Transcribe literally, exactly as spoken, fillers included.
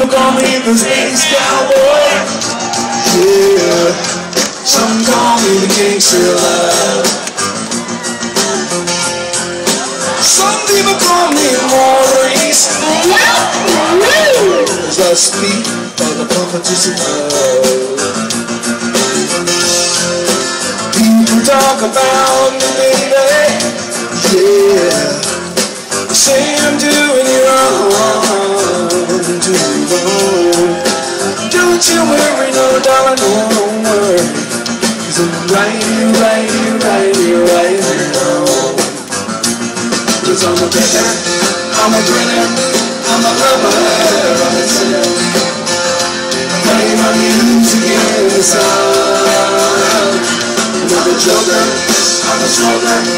people call me the space cowboy. Yeah, some call me the gangster of love. Some people call me Maurice. As I speak of the competition of people talk about me, baby. Yeah, say I'm doing you wrong, doing you wrong. Don't you worry, no darling, don't worry, 'cause I'm right here, right here, right here, right now. 'Cause I'm a picker, I'm a grinner, I'm a lover, I'm a sinner. I play my music in the sun. I'm a joker, I'm a smoker.